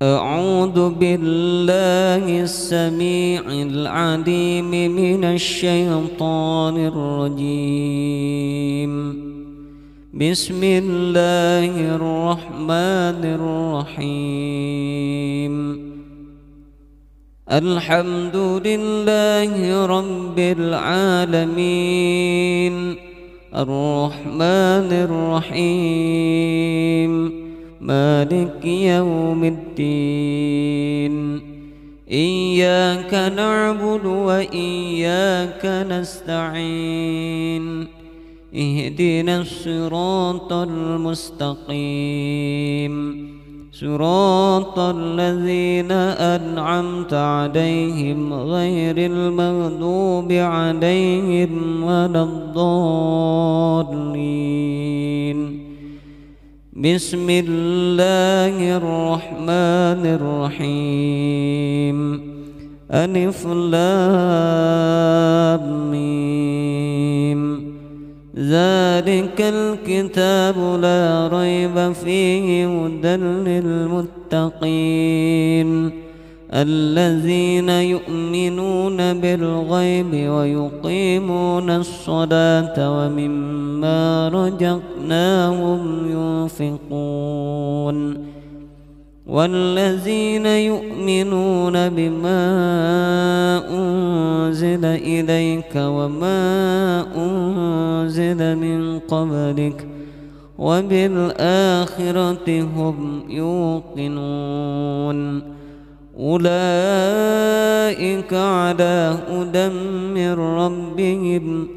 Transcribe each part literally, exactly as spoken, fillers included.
أعوذ بالله السميع العليم من الشيطان الرجيم. بسم الله الرحمن الرحيم. الحمد لله رب العالمين الرحمن الرحيم مالك يوم الدين. إياك نعبد وإياك نستعين. اهدنا الصراط المستقيم صراط الذين أنعمت عليهم غير المغضوب عليهم ولا الضالين. بسم الله الرحمن الرحيم. ألف لام ميم. ذلك الكتاب لا ريب فيه هدى للمتقين الذين يؤمنون بالغيب ويقيمون الصلاة ومما رزقناهم ينفقون والذين يؤمنون بما أنزل إليك وما أنزل من قبلك وبالآخرة هم يوقنون. أولئك على هدى من ربهم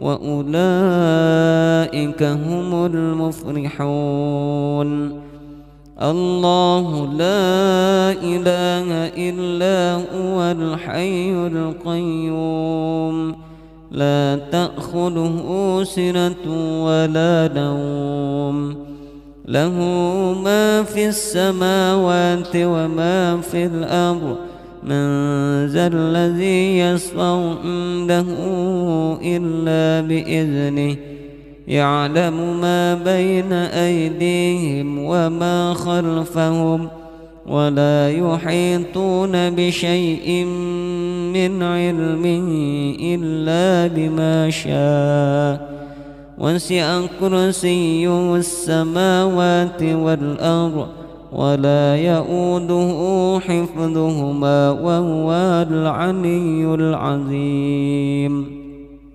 وأولئك هم المفلحون. الله لا إله إلا هو الحي القيوم لا تأخذه سنة ولا نوم له ما في السماوات وما في الأرض. من ذا الذي يشفع عنده إلا بإذنه. يعلم ما بين أيديهم وما خلفهم ولا يحيطون بشيء من علمه إلا بما شاء. وسع كرسيه السماوات والأرض ولا يؤوده حفظهما وهو العلي العظيم.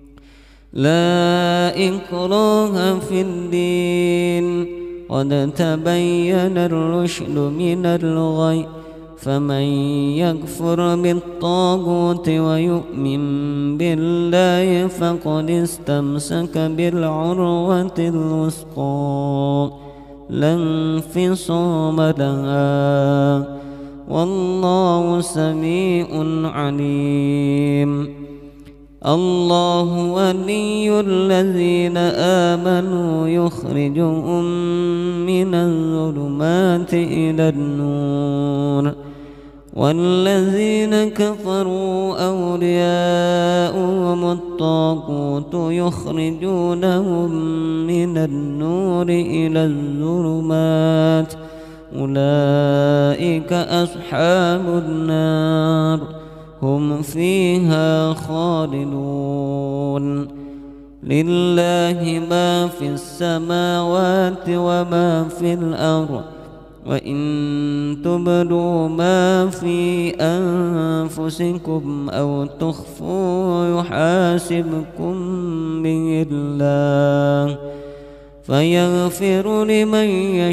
لا إكراه في الدين قد تبين الرشد من الغي. فمن يكفر بالطاغوت ويؤمن بالله فقد استمسك بالعروة الوثقى لا انفصام لها والله سميع عليم. الله ولي الذين آمنوا يخرجهم من الظلمات إلى النور والذين كفروا أولياؤهم الطاغوت يخرجونهم من النور إلى الظلمات. أولئك أصحاب النار هم فيها خالدون. لله ما في السماوات وما في الأرض. وإن تبدوا ما في أنفسكم أو تخفوا يحاسبكم به الله فيغفر لمن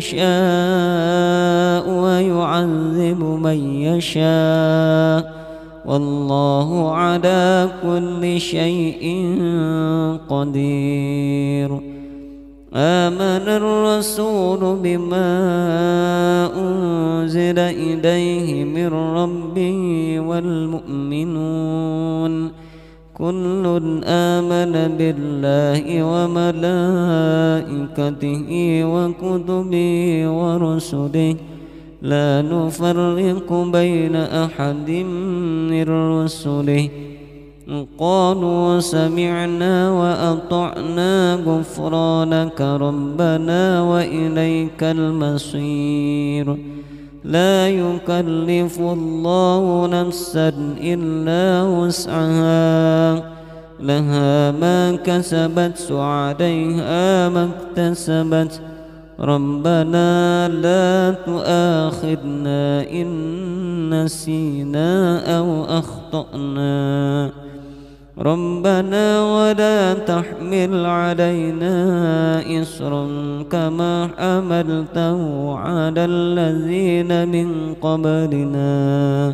يشاء ويعذب من يشاء والله على كل شيء قدير. آمن الرسول بما أنزل إليه من ربه والمؤمنون كل آمن بالله وملائكته وكتبه ورسله لا نفرق بين أحد من رسله قالوا سمعنا وأطعنا غفرانك ربنا وإليك المصير. لا يكلف الله نفسا إلا وسعها، لها ما كسبت وعليها ما اكتسبت. ربنا لا تؤاخذنا إن نسينا أو أخطأنا. ربنا ولا تحمل علينا إصرا كما حملته على الذين من قبلنا.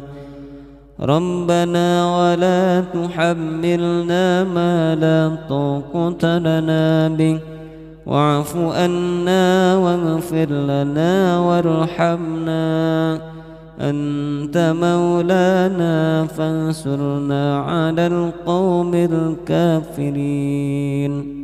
ربنا ولا تحملنا ما لا طاقة لنا به، واعف عنا واغفر لنا وارحمنا، أنت مولانا فانصرنا على القوم الكافرين.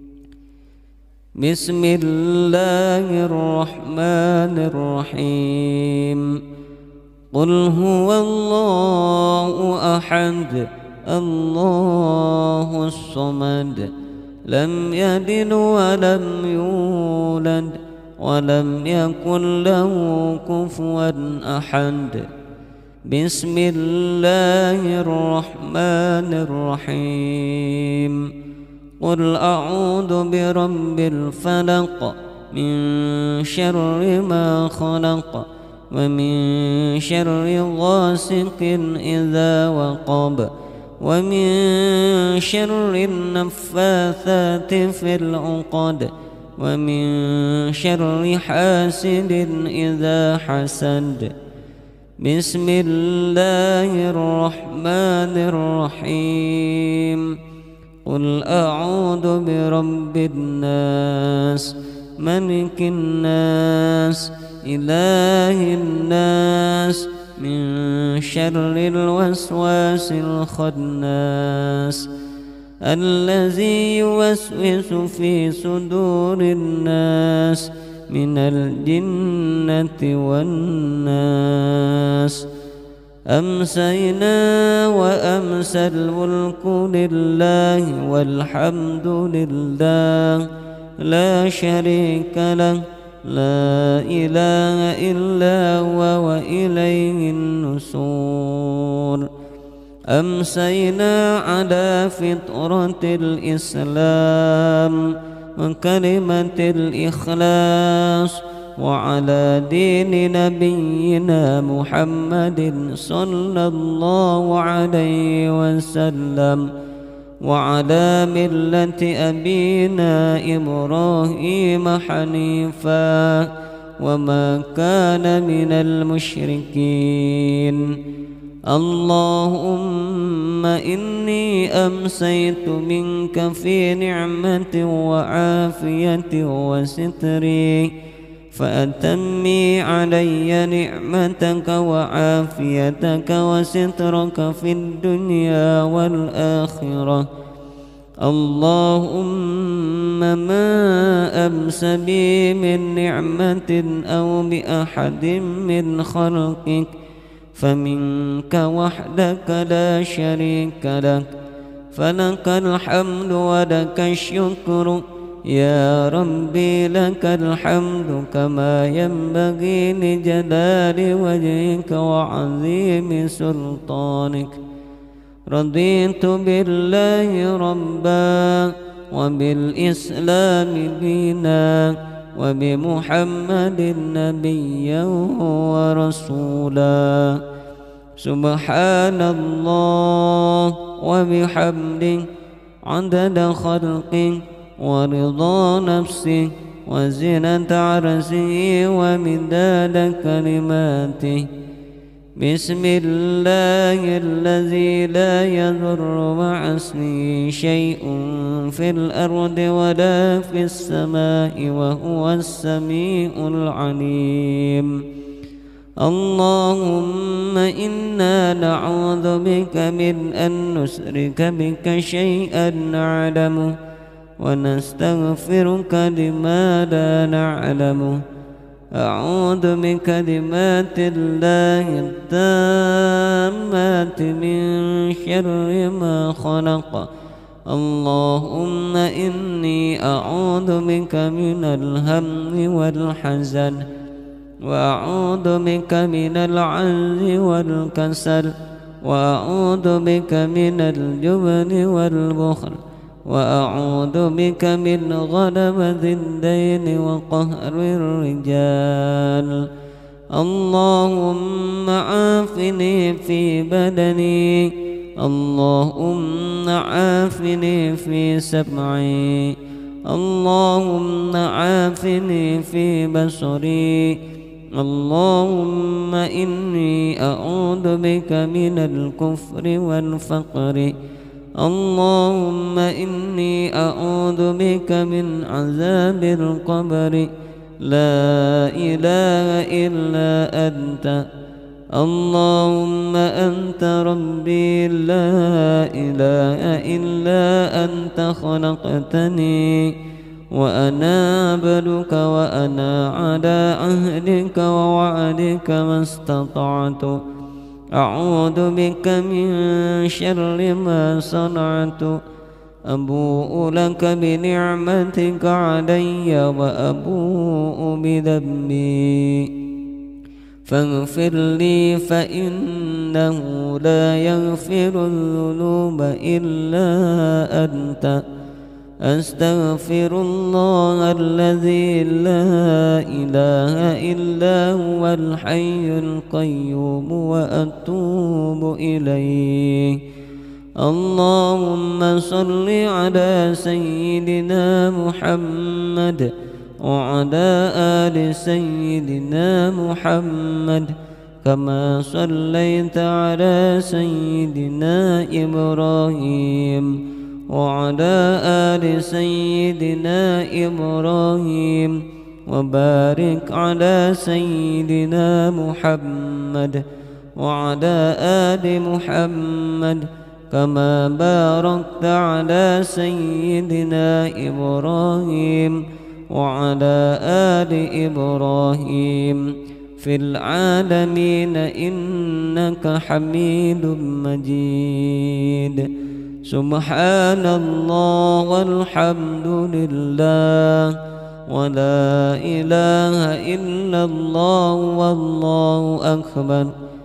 بسم الله الرحمن الرحيم. قل هو الله أحد الله الصمد، لم يلد ولم يولد ولم يكن له كفوا أحد. بسم الله الرحمن الرحيم. قل أعوذ برب الفلق، من شر ما خلق، ومن شر غاسق إذا وقب، ومن شر النفاثات في العقد، ومن شر حاسد إذا حسد. بسم الله الرحمن الرحيم. قل أعوذ برب الناس، ملك الناس، إله الناس، من شر الوسواس الخناس، الذي يوسوس في صدور الناس من الجنة والناس. أمسينا وأمسى الملك لله والحمد لله، لا شريك له، لا إله إلا هو وإليه النشور. أمسينا على فطرة الإسلام وكلمة الإخلاص، وعلى دين نبينا محمد صلى الله عليه وسلم، وعلى ملة أبينا إبراهيم حنيفا، وما كان من المشركين. اللهم إني أمسيت منك في نعمة وعافية وستري، فأتمي علي نعمتك وعافيتك وسترك في الدنيا والآخرة. اللهم ما أمس بي من نعمة أو بأحد من خلقك فمنك وحدك لا شريك لك، فلك الحمد ولك الشكر يا ربي. لك الحمد كما ينبغي لجلال وجهك وعظيم سلطانك. رضيت بالله ربا، وبالإسلام دينا، وبمحمد نبيا ورسولا. سبحان الله وبحمده، عدد خلقه ورضا نفسه وزنة عرشه ومداد كلماته. بسم الله الذي لا يضر مع اسمه شيء في الأرض ولا في السماء وهو السميع العليم. اللهم إنا نعوذ بك من أن نشرك بك شيئا نعلمه، ونستغفرك لما لا نعلمه. أعوذ بكلمات الله التامات من شر ما خلق. اللهم إني أعوذ بك من الهم والحزن، وأعوذ بك من العجز والكسل، وأعوذ بك من الجبن والبخل، وأعوذ بك من غلبة الدين وقهر الرجال. اللهم عافني في بدني، اللهم عافني في سمعي، اللهم عافني في بصري، اللهم إني أعوذ بك من الكفر والفقر، اللهم إني أعوذ بك من عذاب القبر. لا إله إلا أنت، اللهم أنت ربي، لا إله إلا أنت خلقتني وأنا عبدك، وأنا على عهدك ووعدك ما استطعت. أعوذ بك من شر ما صنعت، أبوء لك بنعمتك علي وأبوء بذنبي، فاغفر لي فإنه لا يغفر الذنوب إلا أنت. أستغفر الله الذي لا إله إلا هو الحي القيوم وأتوب إليه. اللهم صل على سيدنا محمد وعلى آل سيدنا محمد، كما صليت على سيدنا إبراهيم وعلى آل سيدنا إبراهيم، وبارك على سيدنا محمد وعلى آل محمد، كما باركت على سيدنا إبراهيم وعلى آل إبراهيم في العالمين إنك حميد مجيد. سبحان الله والحمد لله ولا إله إلا الله والله أكبر.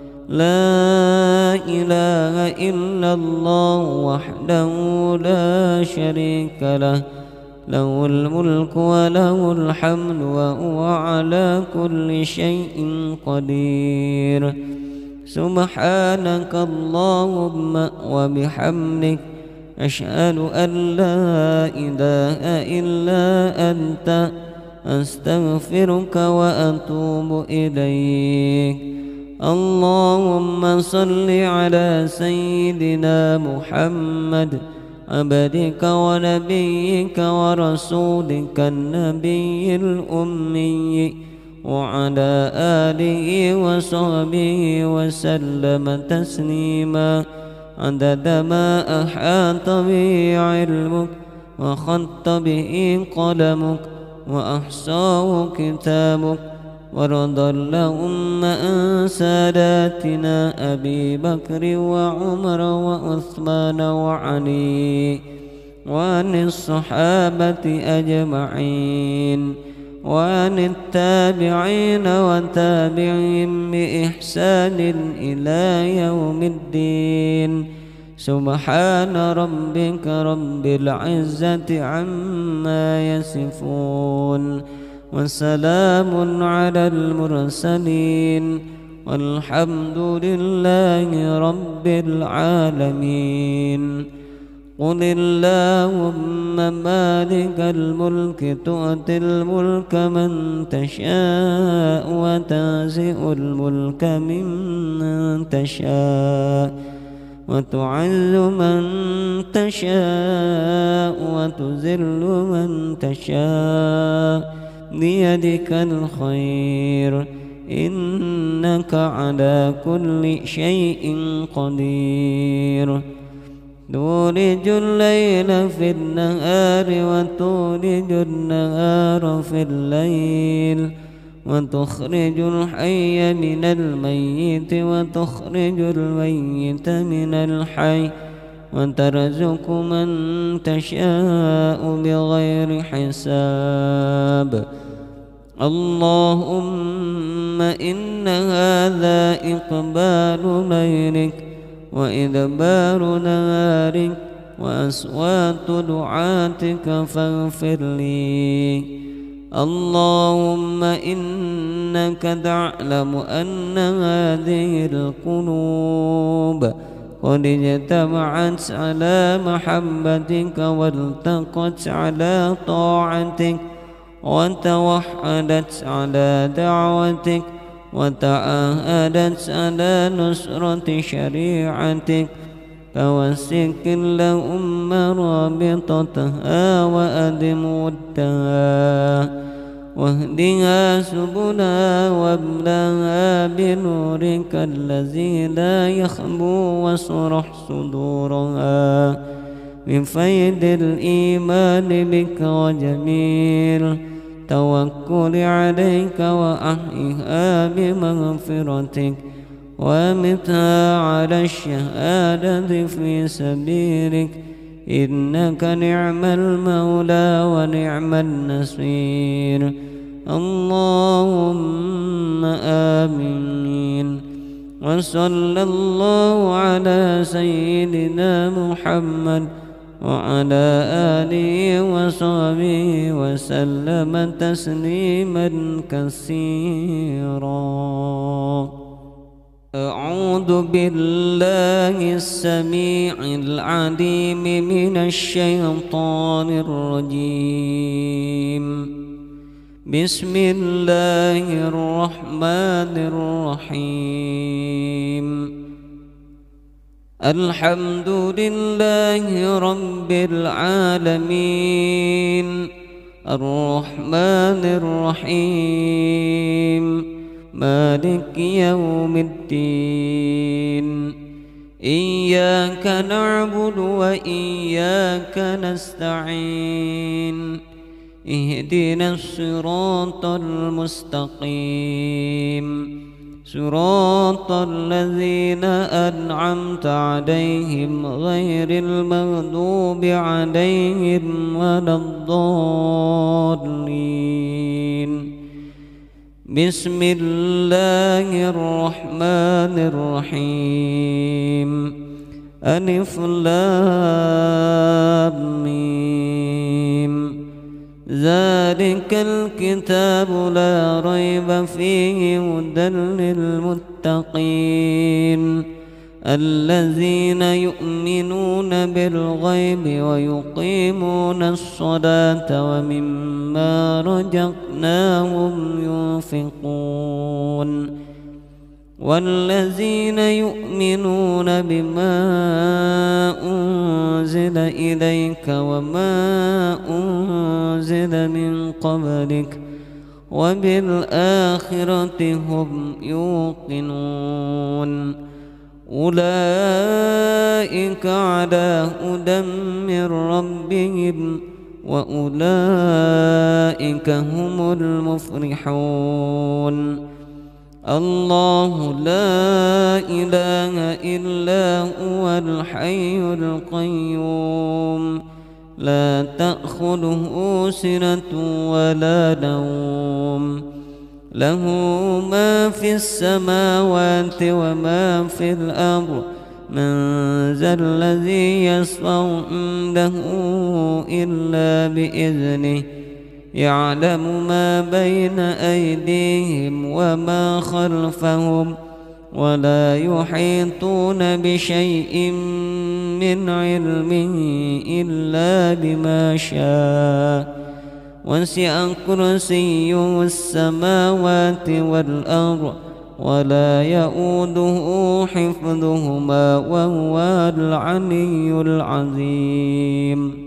لا إله إلا الله وحده لا شريك له، له الملك وله الحمد وهو على كل شيء قدير. سبحانك اللهم وبحمدك، أشهد أن لا إله إلا أنت، أستغفرك وأتوب إليك. اللهم صل على سيدنا محمد عبدك ونبيك ورسولك النبي الأمي، وعلى آله وصحبه وسلم تسليما عدد ما أحاط به علمك وخط به قلمك وأحصاه كتابك. وارض اللهم عن ساداتنا أبي بكر وعمر وعثمان وعلي، وعن الصحابة أجمعين، وعن التابعين وتابعهم بإحسان إلى يوم الدين. سبحان ربك رب العزة عما يصفون، وسلام على المرسلين، والحمد لله رب العالمين. قل اللهم مالك الملك تؤتي الملك من تشاء وتنزع الملك ممن تشاء وتعز من تشاء وتذل من تشاء، بيدك الخير، إنك على كل شيء قدير. تولج الليل في النهار وتولج النهار في الليل، وتخرج الحي من الميت وتخرج الميت من الحي، وترزق من تشاء بغير حساب. اللهم إن هذا إقبال ليلك وإدبار نهارك وأصوات دعاتك فاغفر لي. اللهم إنك تعلم أن هذه القلوب قد اجتمعت على محبتك والتقت على طاعتك وتوحدت على دعوتك وتعاهدت على نصرة شريعتك، فوسك اللهم رابطتها وأدم ودها واهدها سبلها وابلها بنورك الذي لا يخبو واشرح صدورها بفيض الإيمان بك وجميل توكل عليك، وأحيها بمغفرتك وامتها على الشهادة في سبيلك، إنك نعم المولى ونعم النصير. اللهم آمين. وصلى الله على سيدنا محمد وعلى آله وصحبه وسلم تسليما كثيرا. أعوذ بالله السميع العليم من الشيطان الرجيم. بسم الله الرحمن الرحيم. الحمد لله رب العالمين الرحمن الرحيم مالك يوم الدين. إياك نعبد وإياك نستعين. اهدنا الصراط المستقيم صراط الذين أنعمت عليهم غير المغضوب عليهم ولا الضالين. بسم الله الرحمن الرحيم. ألف لام ميم. ذلك الكتاب لا ريب فيه هدى للمتقين الذين يؤمنون بالغيب ويقيمون الصلاة ومما رزقناهم ينفقون والذين يؤمنون بما أنزل إليك وما أنزل من قبلك وبالآخرة هم يوقنون أولئك على هدى من ربهم وأولئك هم المفلحون. الله لا إله إلا هو الحي القيوم لا تأخذه سنة ولا نوم له ما في السماوات وما في الأرض من ذا الذي يشفع عنده إلا بإذنه يعلم ما بين أيديهم وما خلفهم ولا يحيطون بشيء من علمه إلا بما شاء وسع كرسيه السماوات والأرض ولا يؤوده حفظهما وهو العلي العظيم.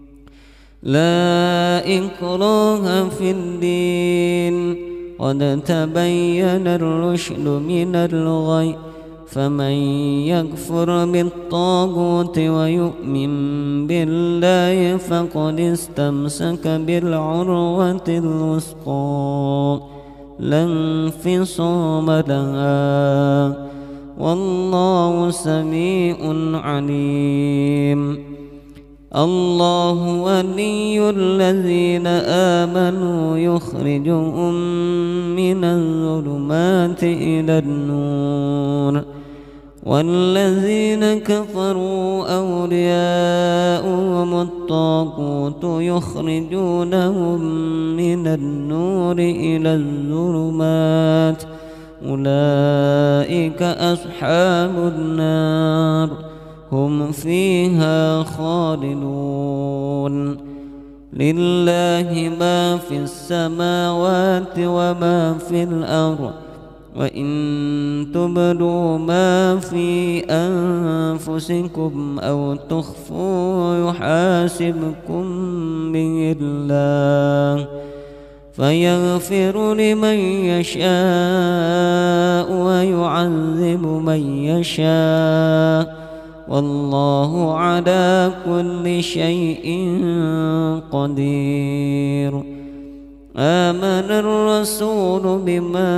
لا إكراه في الدين قد تبين الرشد من الغي فمن يكفر بالطاغوت ويؤمن بالله فقد استمسك بالعروة الوثقى لا انفصام لها والله سميع عليم. الله ولي الذين آمنوا يخرجهم من الظلمات إلى النور والذين كفروا أولياؤهم الطاغوت يخرجونهم من النور إلى الظلمات أولئك أصحاب النار هم فيها خالدون لله ما في السماوات وما في الأرض وإن تبدوا ما في أنفسكم أو تخفوا يحاسبكم به الله فيغفر لمن يشاء ويعذب من يشاء والله على كل شيء قدير. آمن الرسول بما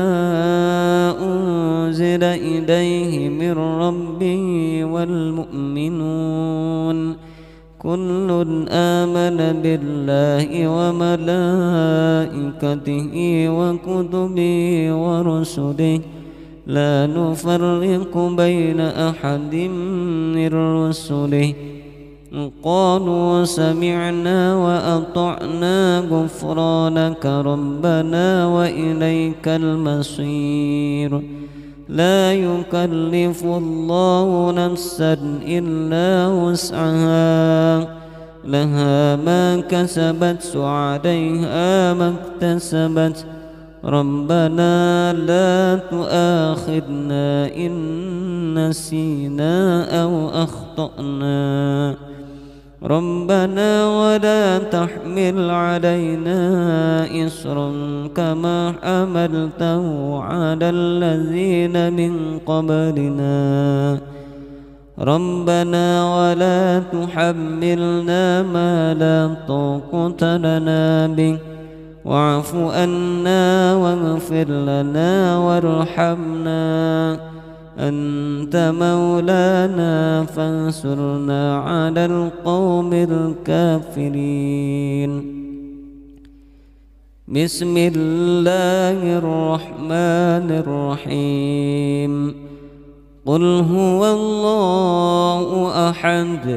أنزل إليه من ربه والمؤمنون كل آمن بالله وملائكته وكتبه ورسله لا نفرق بين أحد من رسله قالوا سمعنا وأطعنا غفرانك ربنا وإليك المصير. لا يكلف الله نفسا إلا وسعها لها ما كسبت وعليها ما اكتسبت ربنا لا تؤاخذنا إن نسينا أو أخطأنا ربنا ولا تحمل علينا إصرا كما حملته على الذين من قبلنا ربنا ولا تحملنا ما لا طاقة لنا به واعف عنا واغفر لنا وارحمنا أنت مولانا فانصرنا على القوم الكافرين. بسم الله الرحمن الرحيم قل هو الله أحد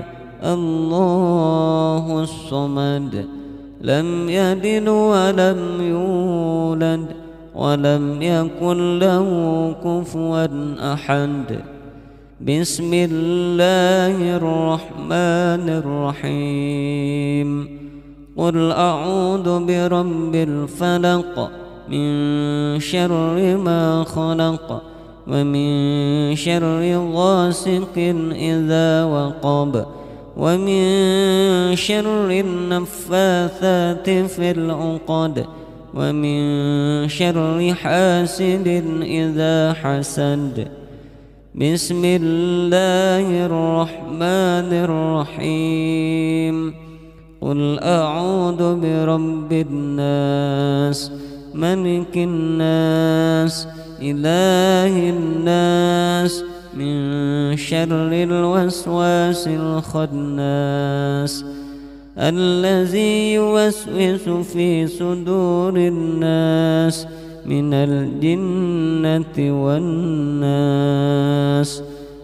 الله الصمد لم يلد ولم يولد ولم يكن له كفوا أحد. بسم الله الرحمن الرحيم قل أعوذ برب الفلق من شر ما خلق ومن شر غاسق إذا وقب ومن شر النفاثات في العقد ومن شر حاسد إذا حسد. بسم الله الرحمن الرحيم قل أعوذ برب الناس ملك الناس إله الناس من شر الوسواس الخناس الذي يوسوس في صدور الناس من الجنة والناس.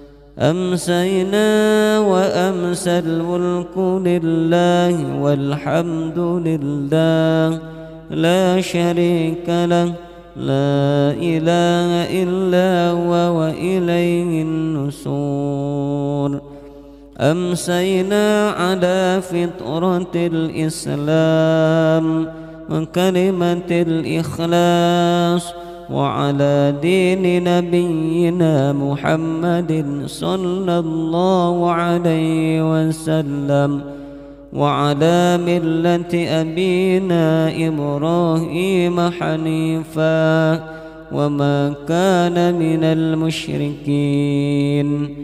أمسينا وأمسى الملك لله والحمد لله لا شريك له لا إله إلا هو وإليه النشور. أمسينا على فطرة الإسلام وكلمة الإخلاص وعلى دين نبينا محمد صلى الله عليه وسلم وعلى ملة أبينا إبراهيم حنيفا وما كان من المشركين.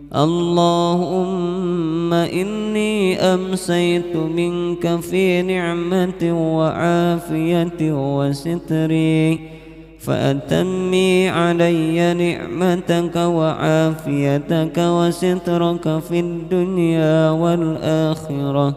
اللهم إني أمسيت منك في نعمة وعافية وستر فأتمي علي نعمتك وعافيتك وسترك في الدنيا والآخرة.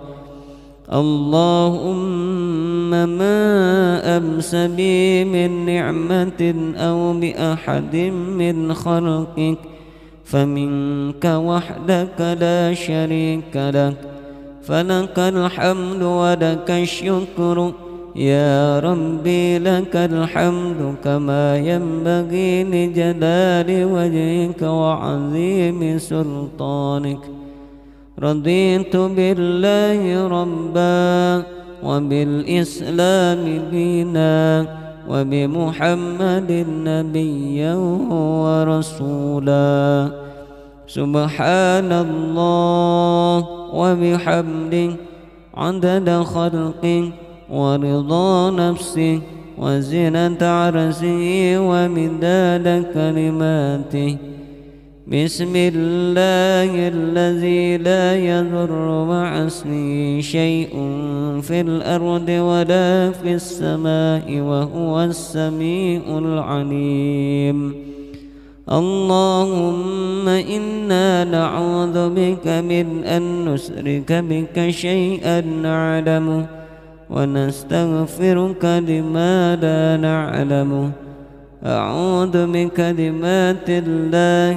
اللهم ما أمس بي من نعمة أو بأحد من خلقك فمنك وحدك لا شريك لك، فلك الحمد ولك الشكر يا ربي. لك الحمد كما ينبغي لجلال وجهك وعظيم سلطانك. رضيت بالله ربا وبالإسلام دينا وبمحمد نبيا ورسولا. سبحان الله وبحمده عدد خلقه ورضا نفسه وزنة عرشه ومداد كلماته. بسم الله الذي لا يضر مع اسمه شيء في الأرض ولا في السماء وهو السميع العليم. اللهم إنا نعوذ بك من أن نشرك بك شيئا نعلمه ونستغفرك لما لا نعلمه. أعوذ بكلمات الله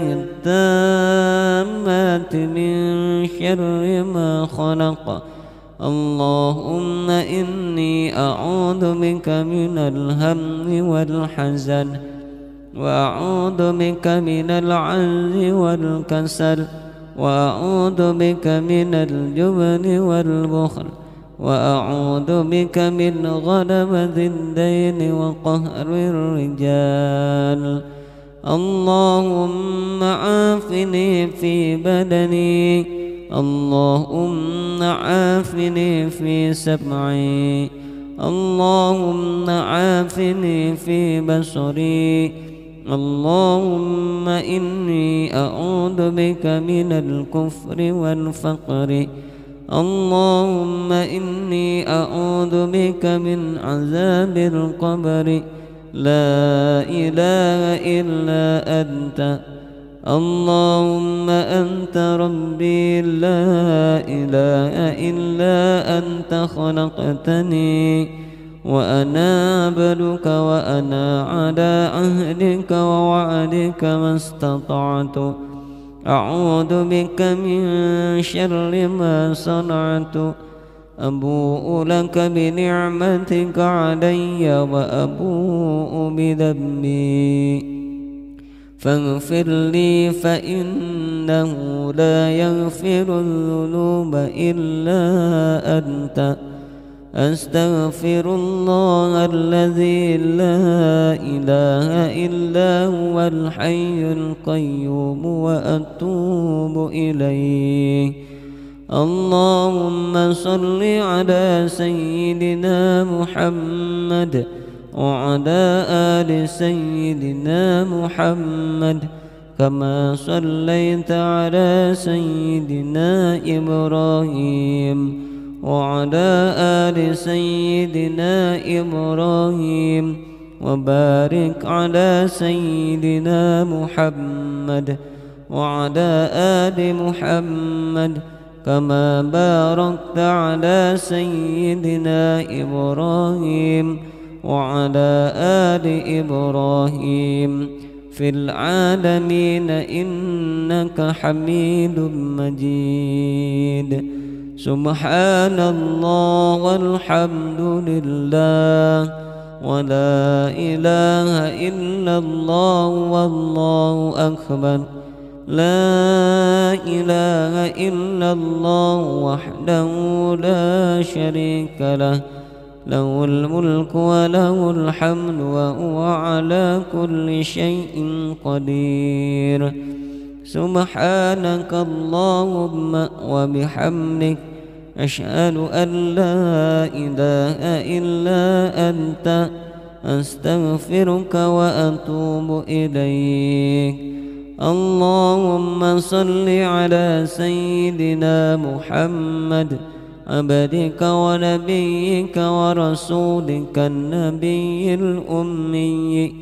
التامات من شر ما خلق. اللهم إني أعوذ بك من الهم والحزن، وأعوذ بك من العجز والكسل، وأعوذ بك من الجبن والبخل، وأعوذ بك من غلبة الدين وقهر الرجال. اللهم عافني في بدني، اللهم عافني في سمعي، اللهم عافني في بصري. اللهم إني أعوذ بك من الكفر والفقر. اللهم إني أعوذ بك من عذاب القبر. لا إله إلا أنت. اللهم أنت ربي لا إله إلا أنت. خلقتني وأنا عبدك وأنا على عهدك ووعدك ما استطعت. أعوذ بك من شر ما صنعت. أبوء لك بنعمتك علي وأبوء بذنبي فاغفر لي فإنه لا يغفر الذنوب إلا أنت. أستغفر الله الذي لا إله إلا هو الحي القيوم وأتوب إليه. اللهم صل على سيدنا محمد وعلى آل سيدنا محمد كما صليت على سيدنا إبراهيم وعلى آل سيدنا إبراهيم وبارك على سيدنا محمد وعلى آل محمد كما باركت على سيدنا إبراهيم وعلى آل إبراهيم في العالمين إنك حميد مجيد. سبحان الله والحمد لله ولا إله إلا الله والله أكبر. لا إله إلا الله وحده لا شريك له، له الملك وله الحمد وهو على كل شيء قدير. سبحانك اللهم وبحمدك أشهد أن لا إله إلا أنت أستغفرك وأتوب إليك. اللهم صل على سيدنا محمد عبدك ونبيك ورسولك النبي الأمي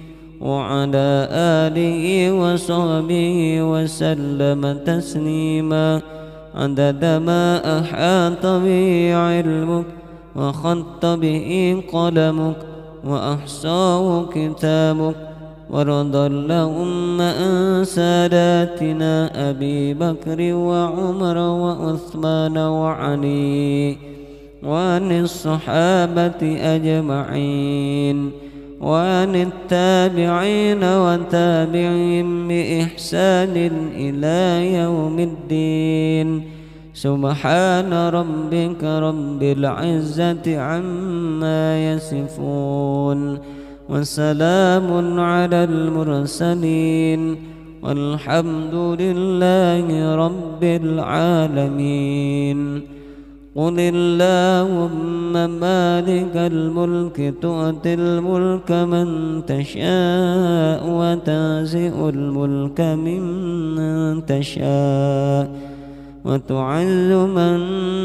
وعلى آله وصحبه وسلم تسليما عدد ما أحاط به علمك وخط به قلمك وأحصاه كتابك. وارض اللهم عن ساداتنا أبي بكر وعمر وعثمان وعلي وعن الصحابة أجمعين وعن التابعين وتابعهم بإحسان إلى يوم الدين. سبحان ربك رب العزة عما يصفون وسلام على المرسلين والحمد لله رب العالمين. قل اللهم مالك الملك تؤتي الملك من تشاء وتنزع الملك ممن تشاء وتعز من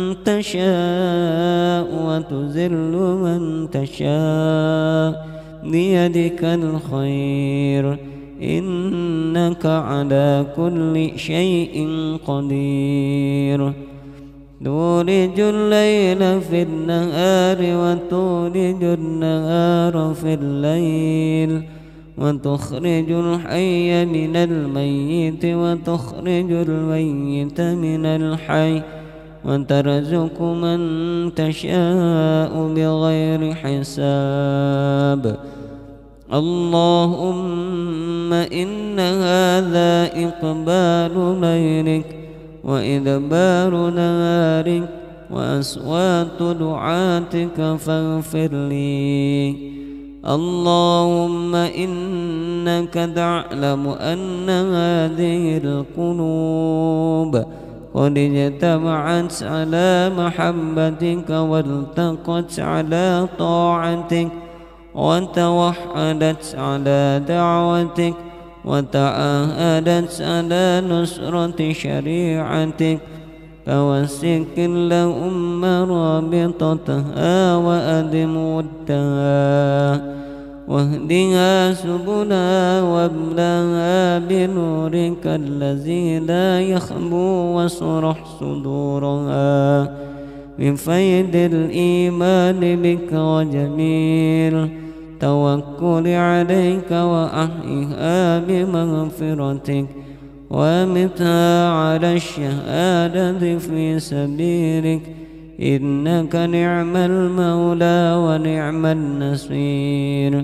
تشاء وتذل من تشاء بيدك الخير إنك على كل شيء قدير. تولج الليل في النهار وتولج النهار في الليل وتخرج الحي من الميت وتخرج الميت من الحي وترزق من تشاء بغير حساب. اللهم إن هذا إقبال ليلك وإدبار نهارك وأصوات دعاتك فاغفر لي. اللهم إنك تعلم أن هذه القلوب قد اجتمعت على محبتك والتقت على طاعتك وتوحدت على دعوتك وتعاهدت على نصرة شريعتك، فوسك اللهم رابطتها وأدم ودها واهدها سبلها وابلها بنورك الذي لا يخبو واشرح صدورها بفيض الإيمان بك وجميل توكل عليك وأحيها بمغفرتك وامتها على الشهادة في سبيلك إنك نعم المولى ونعم النصير.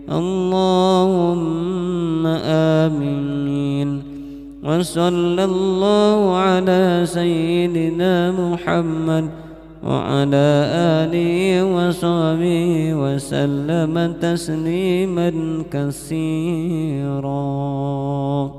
اللهم آمين. وصلى الله على سيدنا محمد وعلى آله وصحبه وسلم تسليما كثيرا.